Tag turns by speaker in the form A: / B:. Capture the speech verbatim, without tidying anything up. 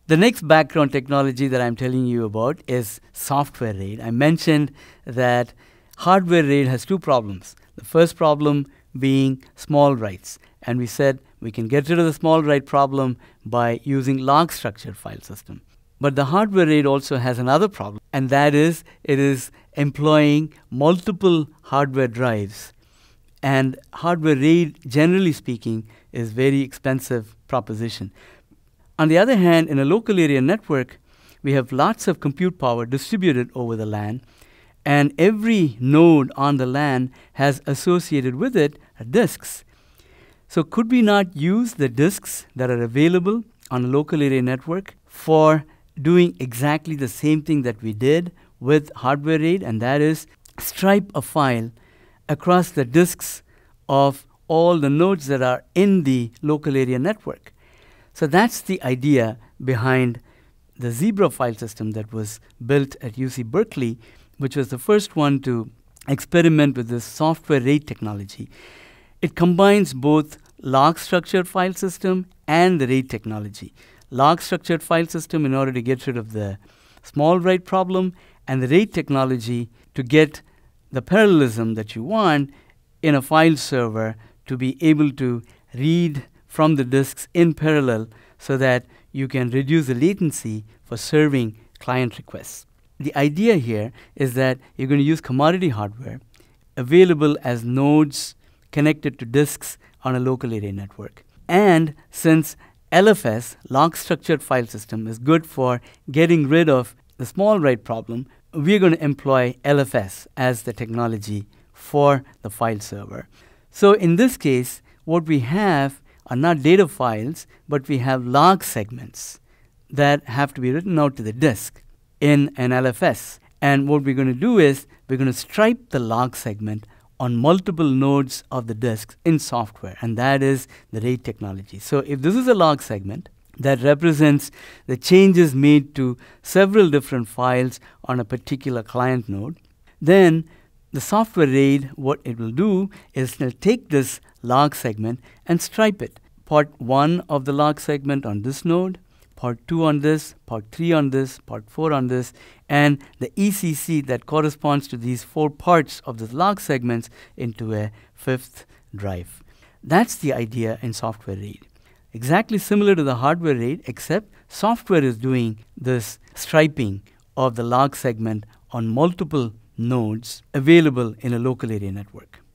A: The next background technology that I'm telling you about is software RAID. I mentioned that hardware RAID has two problems. The first problem being small writes. And we said we can get rid of the small write problem by using log structured file system. But the hardware RAID also has another problem, and that is it is employing multiple hardware drives. And hardware RAID, generally speaking, is very expensive proposition. On the other hand, in a local area network, we have lots of compute power distributed over the LAN, and every node on the LAN has associated with it disks. So could we not use the disks that are available on a local area network for doing exactly the same thing that we did with hardware RAID, and that is stripe a file across the disks of all the nodes that are in the local area network? So that's the idea behind the Zebra file system that was built at U C Berkeley, which was the first one to experiment with this software RAID technology. It combines both log structured file system and the RAID technology. Log structured file system in order to get rid of the small write problem, and the RAID technology to get the parallelism that you want in a file server to be able to read from the disks in parallel so that you can reduce the latency for serving client requests. The idea here is that you're going to use commodity hardware available as nodes connected to disks on a local area network. And since L F S, log structured file system, is good for getting rid of the small write problem, we're going to employ L F S as the technology for the file server. So in this case, what we have are not data files, but we have log segments that have to be written out to the disk in an L F S. And what we're going to do is we're going to stripe the log segment on multiple nodes of the disks in software, and that is the RAID technology. So if this is a log segment that represents the changes made to several different files on a particular client node, then the software RAID, what it will do is it'll take this log segment and stripe it. Part one of the log segment on this node, part two on this, part three on this, part four on this, and the E C C that corresponds to these four parts of the log segments into a fifth drive. That's the idea in software RAID. Exactly similar to the hardware RAID, except software is doing this striping of the log segment on multiple nodes available in a local area network.